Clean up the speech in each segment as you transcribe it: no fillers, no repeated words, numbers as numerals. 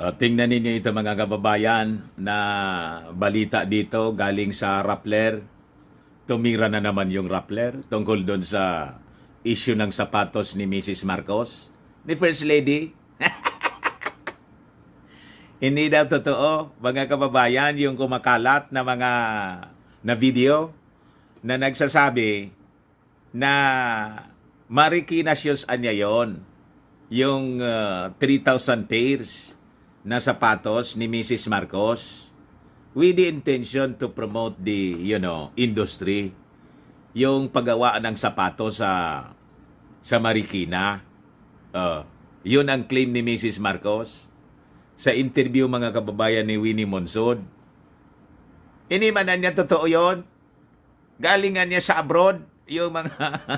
Tingnan ninyo ito mga kababayan na balita dito galing sa Rappler. Tumira na naman yung Rappler tungkol doon sa issue ng sapatos ni Mrs. Marcos, ni First Lady. Hindi daw totoo, mga kababayan, yung kumakalat na mga na video na nagsasabi na Marikina shoes anya yon, yung 3,000 pairs na sapatos ni Mrs. Marcos with the intention to promote the, industry. Yung paggawa ng sapatos sa Marikina. Yun ang claim ni Mrs. Marcos sa interview, mga kababayan, ni Winnie Monsod. Hindi man niya totoo yun. Galingan niya sa abroad. Yung mga...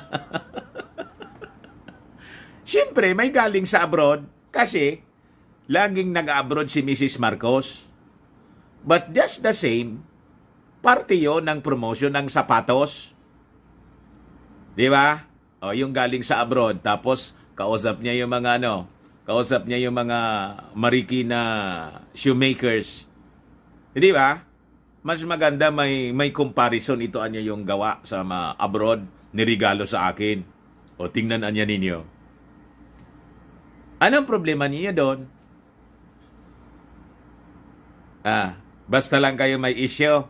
Siyempre, may galing sa abroad kasi laging nag-abroad si Mrs. Marcos. But just the same, parte yun ng promotion ng sapatos. Di ba? Yung galing sa abroad. Tapos, kausap niya yung mga Marikina shoemakers. Di ba? Mas maganda may comparison ito anya yung gawa sa abroad, nirigalo sa akin. O tingnan anya ninyo. Anong problema niya doon? Basta lang kayo may issue.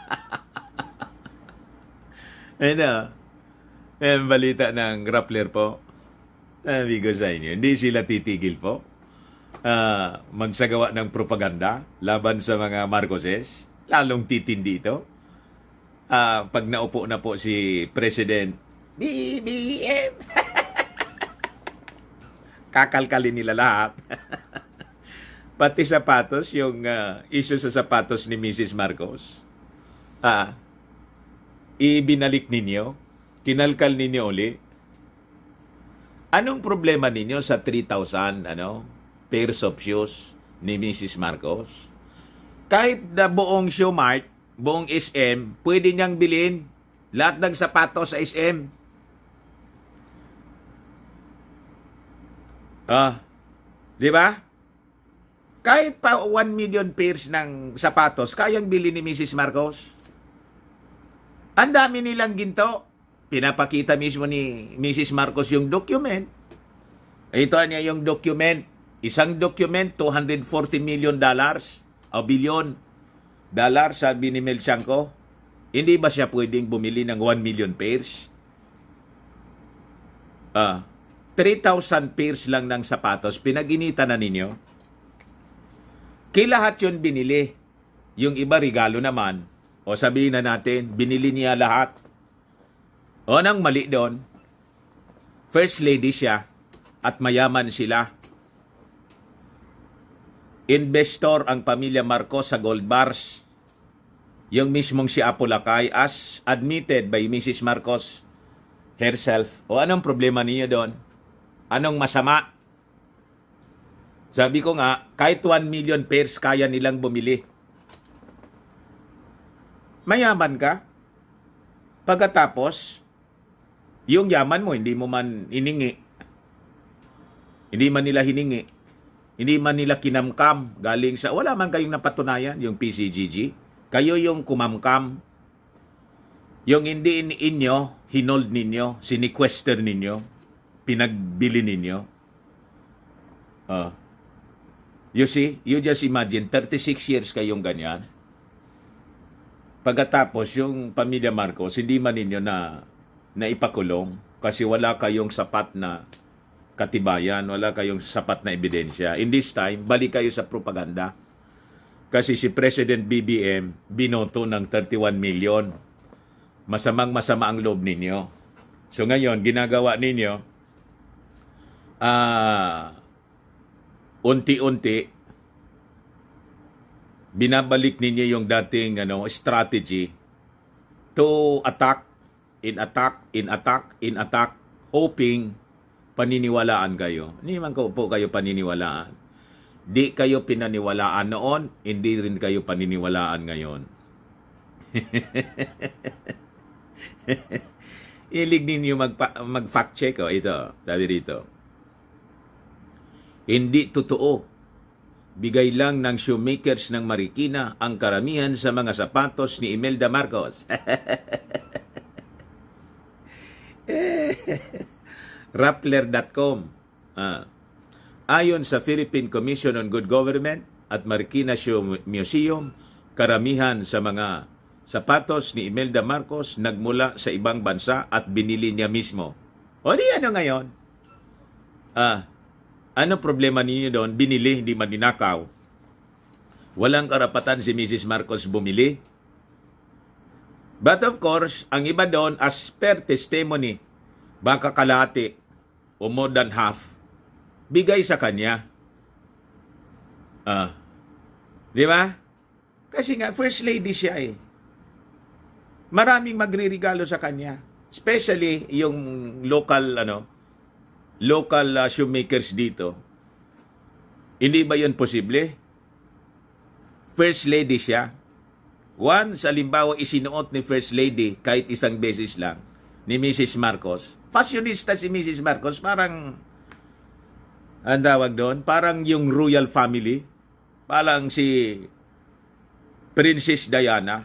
Ang balita ng Rappler po. Sabi ko sa inyo, hindi sila titigil po magsagawa ng propaganda laban sa mga Marcoses. Lalong titindi ito. Pag naupo na po si President BBM, kakalkalin nila lahat. Pati sapatos, yung issue sa sapatos ni Mrs. Marcos. Ibinalik ninyo, kinalkal ninyo uli. Anong problema ninyo sa 3,000 pairs of shoes ni Mrs. Marcos? Kahit na buong Shoe Mart, buong SM, pwede niyang bilhin lahat ng sapatos sa SM. Di ba? Kahit pa 1 million pairs ng sapatos, kayang bilhin ni Mrs. Marcos. Ang dami nilang ginto. Pinapakita mismo ni Mrs. Marcos yung document. Ito niya yung document. Isang document, $240 million o billion dollars, sabi ni Mel Chanco. Hindi ba siya pwedeng bumili ng 1 million pairs? 3,000 pairs lang ng sapatos, pinag-inita na ninyo. Lahat yun binili. Yung iba regalo naman. O sabihin na natin, binili niya lahat. O nang mali doon, First Lady siya at mayaman sila. Investor ang pamilya Marcos sa gold bars. Yung mismong si Apo Lakay as admitted by Mrs. Marcos herself. O anong problema niya doon? Anong masama? Sabi ko nga, kahit 1 million pairs kaya nilang bumili. Mayaman ka. Pagkatapos, yung yaman mo, hindi mo man hiningi. Hindi man nila hiningi. Hindi man nila kinamkam. Galing sa, wala man kayong napatunayan, yung PCGG. Kayo yung kumamkam. Yung hindi inyo, hinold ninyo, siniquester ninyo, pinagbili ninyo. You see, you just imagine, 36 years kayong ganyan. Pagkatapos, yung pamilya Marcos, hindi man ninyo na ipakulong kasi wala kayong sapat na katibayan, wala kayong sapat na ebidensya. In this time, balik kayo sa propaganda. Kasi si President BBM, binoto ng 31 million. Masamang-masama ang loob ninyo. So ngayon, ginagawa ninyo, unti-unti, binabalik ninyo yung dating strategy to attack, in attack, hoping paniniwalaan kayo. Hindi man po kayo paniniwalaan. Di kayo pinaniwalaan noon, hindi rin kayo paniniwalaan ngayon. Ilig ninyo mag-fact check. Ito, sabi dito. Hindi totoo bigay lang ng shoemakers ng Marikina ang karamihan sa mga sapatos ni Imelda Marcos. Rappler.com. Ayon sa Philippine Commission on Good Government at Marikina Shoe Museum, karamihan sa mga sapatos ni Imelda Marcos nagmula sa ibang bansa at binili niya mismo. O di ano ngayon? Ano problema ninyo doon? Binili, hindi man ninakaw. Walang karapatan si Mrs. Marcos bumili. But of course, ang iba doon, as per testimony, baka kalahati o more than half, bigay sa kanya. Di ba? Kasi nga, first lady siya eh. Maraming magre-regalo sa kanya. Especially yung local shoemakers dito. Hindi ba yun posible? First lady siya. Once, halimbawa, isinuot ni First Lady kahit isang beses lang ni Mrs. Marcos. Fashionista si Mrs. Marcos, parang ang tawag doon, parang yung royal family. Parang si Princess Diana.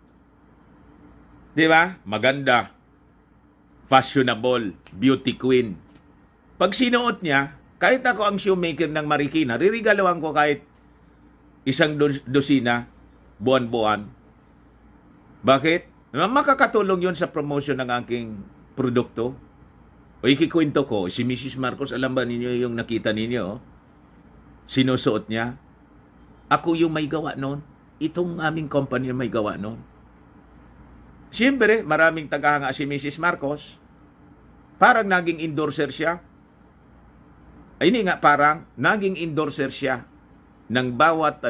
Di ba? Maganda. Fashionable. Beauty queen. Pag sinuot niya, kahit ako ang shoemaker ng Marikina, ririgaloan ko kahit isang dosina, buwan-buwan. Bakit? Makakatulong yun sa promotion ng aking produkto. O ikikwento ko, si Mrs. Marcos, alam ba ninyo yung nakita ninyo? Sinusuot niya. Ako yung may gawa noon. Itong aming company yung may gawa noon. Siyempre, maraming tagahanga si Mrs. Marcos. Parang naging endorser siya. Ay, hindi nga, parang naging endorser siya ng bawat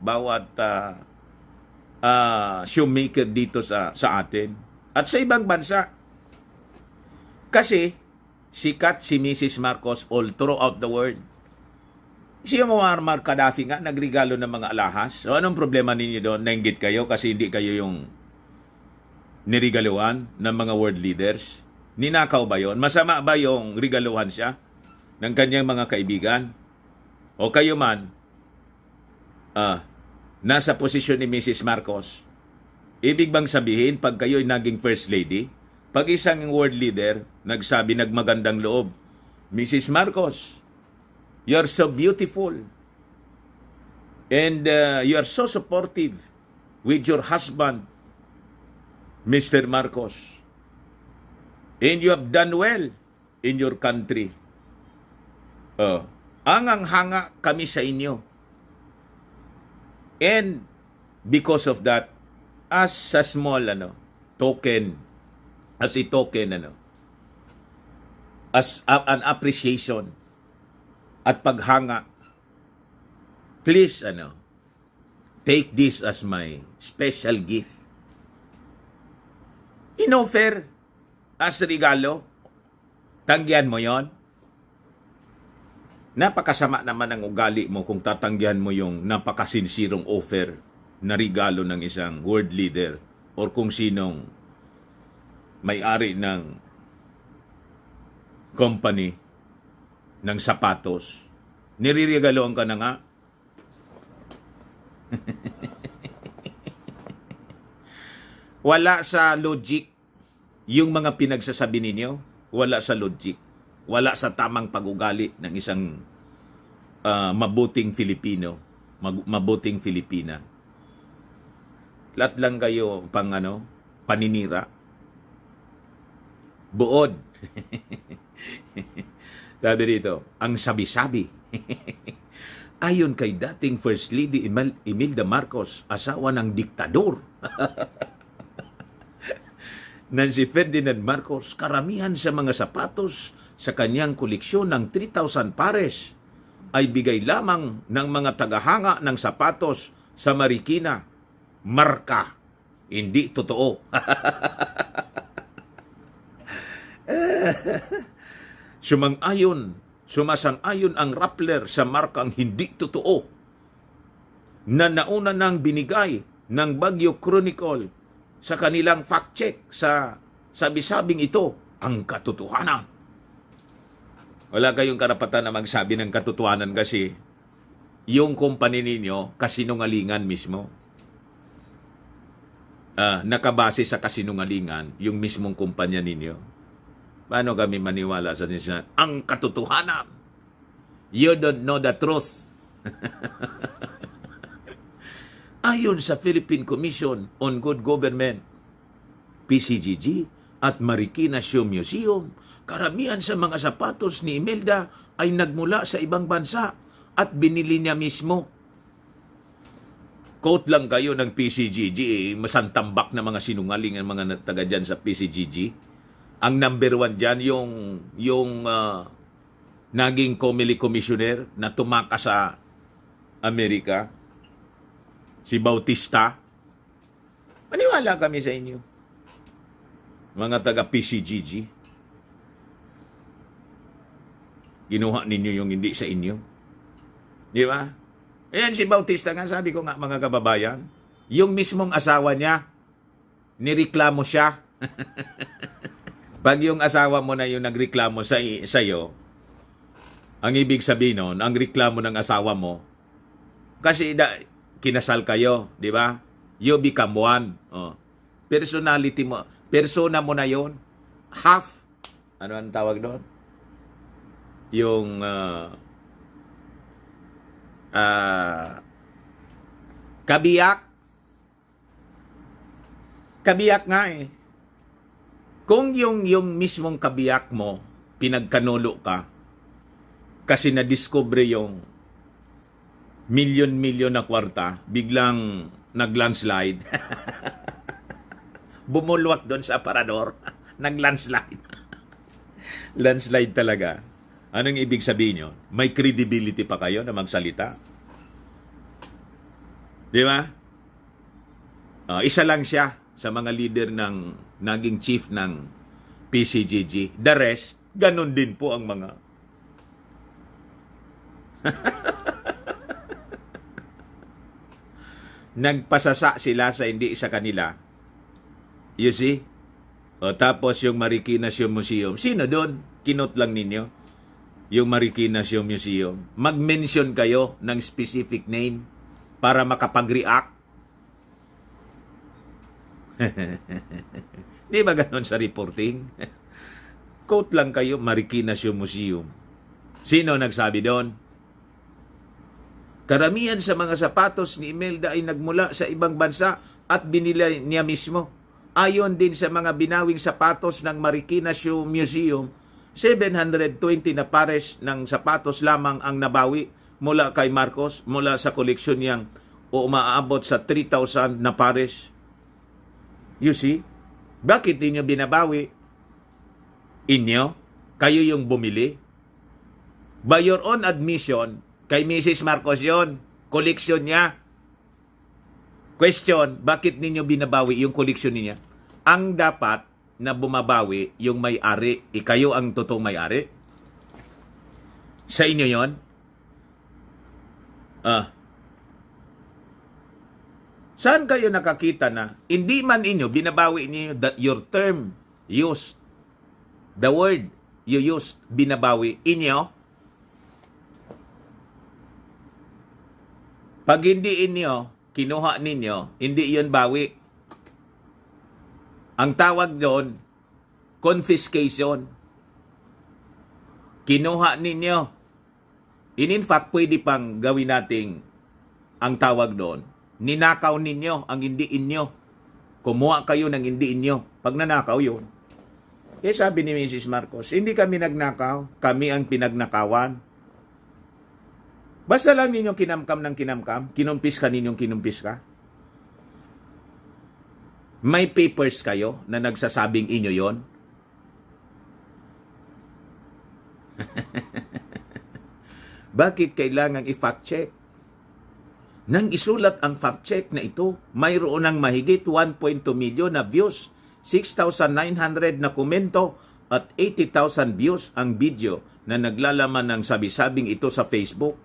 shoemaker dito sa atin at sa ibang bansa. Kasi sikat si Mrs. Marcos all throughout the world. Si Muammar Gaddafi nga nagregalo ng mga alahas. So anong problema ninyo doon? Nainggit kayo kasi hindi kayo yung nirigaluhan ng mga world leaders? Ninakaw ba yon? Masama ba yung regaluhan siya ng kanyang mga kaibigan? O kayo man, nasa posisyon ni Mrs. Marcos, ibig bang sabihin, pag kayo'y naging First Lady, pag isang world leader, nagmagandang loob, Mrs. Marcos, you're so beautiful, and you are so supportive with your husband, Mr. Marcos, and you have done well in your country. Angang-hanga kami sa inyo. And because of that, as a small token, as an appreciation at paghanga, please take this as my special gift. Inoffer as regalo, tanggihan mo yon. Napakasama naman ang ugali mo kung tatanggihan mo yung napakasinsirong offer na regalo ng isang world leader or kung sinong may-ari ng company ng sapatos. Niriregaloan ka na nga. Wala sa logic yung mga pinagsasabi ninyo. Wala sa logic. Wala sa tamang pag-ugali ng isang mabuting Filipino, mabuting Filipina. Lahat lang kayo paninira. Buod. Sabi dito, ang sabi-sabi. Ayon kay dating First Lady Imelda Marcos, asawa ng diktador. Nancy Ferdinand Marcos, karamihan sa mga sapatos sa kanyang koleksyon ng 3,000 pares ay bigay lamang ng mga tagahanga ng sapatos sa Marikina. Marka. Hindi totoo. Sumasang-ayon ang Rappler sa markang hindi totoo na nauna nang binigay ng Baguio Chronicle sa kanilang fact-check sa sabi-sabing ito ang katotohanan. Wala kayong karapatan na magsabi ng katotohanan kasi yung company ninyo kasinungalingan mismo. Nakabase sa kasinungalingan yung mismong kumpanya ninyo. Paano kami maniwala sa ang katotohanan? You don't know the truth. Ayon sa Philippine Commission on Good Government, PCGG at Marikina Shoe Museum, karamihan sa mga sapatos ni Imelda ay nagmula sa ibang bansa at binili niya mismo. Quote lang kayo ng PCGG, masantambak na mga sinungaling ang mga taga dyan sa PCGG. Ang number 1 dyan, yung naging Comelec Commissioner na tumakas sa Amerika, si Bautista. Maniwala kami sa inyo, mga taga PCGG. Ginuha ninyo yung hindi sa inyo. Di ba? Ayan si Bautista nga, sabi ko nga mga kababayan, yung mismong asawa niya, nireklamo siya. Pag yung asawa mo na yung nagreklamo sa'yo, ang ibig sabihin nun, ang reklamo ng asawa mo, kasi kinasal kayo, di ba? You become one. Personality mo, persona mo na yon, half, ano ang tawag doon? Yung kabiyak nga eh. Kung yung mismong kabiyak mo, pinagkanulo ka, kasi na-discover yung milyon-milyon na kwarta, biglang nag-landslide. Bumulwak doon sa aparador. Nag-landslide. Landslide talaga. Anong ibig sabihin nyo? May credibility pa kayo na magsalita? Di ba? Isa lang siya sa mga leader ng naging chief ng PCGG. The rest, ganun din po ang mga nagpasasa sila sa hindi sa kanila. You see? Tapos yung Marikina Shoe Museum. Sino doon? Kinot lang ninyo. Yung Marikina Shoe Museum. Mag-mention kayo ng specific name para makapag-react. Di ba ganun sa reporting? Quote lang kayo, Marikina Shoe Museum. Sino nagsabi doon? Karamihan sa mga sapatos ni Imelda ay nagmula sa ibang bansa at binili niya mismo. Ayon din sa mga binawing sapatos ng Marikina Shoe Museum, 720 na pares ng sapatos lamang ang nabawi mula kay Marcos, mula sa koleksyon niyang umaabot sa 3,000 na pares. You see? Bakit ninyo binabawi? Inyo? Kayo yung bumili? By your own admission, kay Mrs. Marcos yon, koleksyon niya. Question, bakit ninyo binabawi yung koleksyon niya? Ang dapat na bumabawi yung may-ari, kayo ang totoong may-ari? Sa inyo yon? Saan kayo nakakita na hindi man inyo, binabawi niyo your term used, the word you used, binabawi inyo? Pag hindi inyo, kinuha ninyo, hindi yun bawi. Ang tawag doon, confiscation. Kinuha ninyo. In fact, pwede pang gawin nating ang tawag doon. Ninakaw ninyo ang hindi inyo. Kumuha kayo ng hindi inyo. Pag nanakaw yun. Eh sabi ni Mrs. Marcos, hindi kami nagnakaw. Kami ang pinagnakawan. Basta lang ninyong kinamkam ng kinamkam, kinumpis ka ninyong kinumpis ka. May papers kayo na nagsasabing inyo yon. Bakit kailangang i-fact check? Nang isulat ang fact check na ito, mayroon ng mahigit 1.2 milyon na views, 6,900 na komento at 80,000 views ang video na naglalaman ng sabi-sabing ito sa Facebook.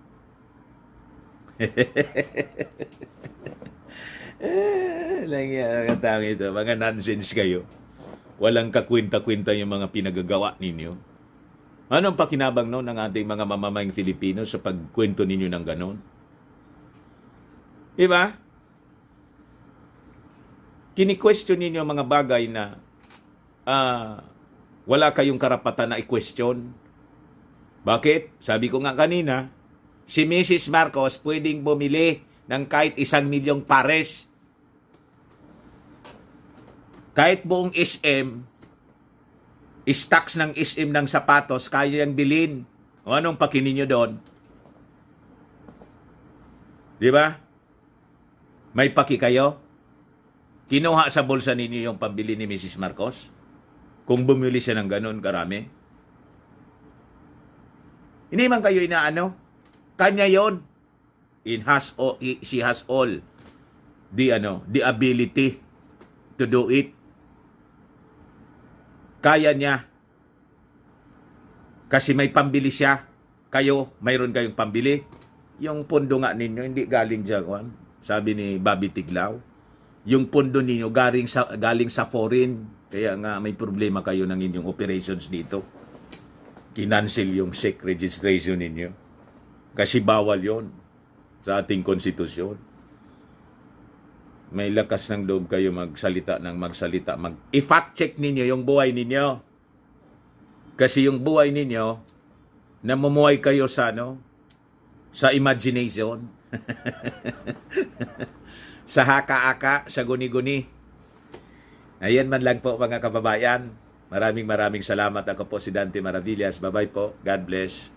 Lang ito, mga nonsense kayo. Walang kakwinta-kwinta yung mga pinagagawa ninyo. Anong pakinabang no ng ating mga mamamayang Filipino sa pagkwento ninyo ng ganon? Diba? Kini-question ninyo mga bagay na wala kayong karapatan na i-question. Bakit? Sabi ko nga kanina, si Mrs. Marcos pwedeng bumili ng kahit 1 milyong pares. Kahit buong SM, stocks ng SM ng sapatos, kaya yung bilhin. O anong pakinin nyo doon? Di ba? May paki kayo? Kinuha sa bulsa ninyo yung pambili ni Mrs. Marcos? Kung bumili siya ng ganun karami? Hindi man kayo inaano? Kanya yon. She has all the ability to do it. Kaya niya. Kasi may pambili siya. Kayo, mayroon kayong pambili. Yung pondo nga ninyo, hindi galing dyan. Sabi ni Bobby Tiglao. Yung pondo ninyo galing sa foreign. Kaya nga may problema kayo ng inyong operations dito. Kinancel yung SEC registration ninyo. Kasi bawal yon sa ating konstitusyon. May lakas ng loob kayo magsalita. I-fact check ninyo yung buhay ninyo. Kasi yung buhay ninyo, namumuhay kayo sa sa imagination. Sa haka-aka, sa guni-guni. Ayan man lang po mga kababayan. Maraming salamat. Ako po si Dante Maravillas. Bye-bye po. God bless.